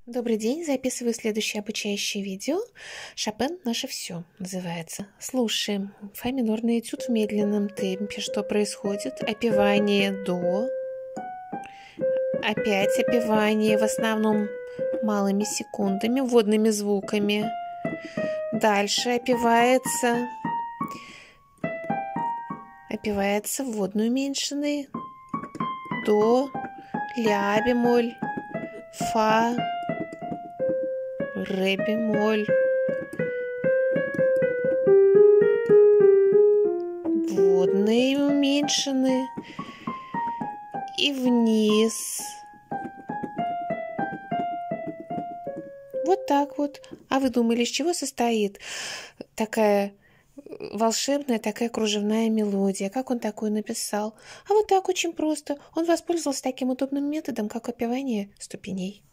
Добрый день, записываю следующее обучающее видео. Шопен «Наше все» называется. Слушаем. Фа минорный этюд в медленном темпе. Что происходит? Опевание до. Опять опевание, в основном малыми секундами, вводными звуками. Дальше опевается вводный уменьшенный. До, ля бемоль, фа, ре бемоль, вводные уменьшены и вниз. Вот так вот. А вы думали, из чего состоит такая волшебная, такая кружевная мелодия? Как он такую написал? А вот так очень просто. Он воспользовался таким удобным методом, как опевание ступеней.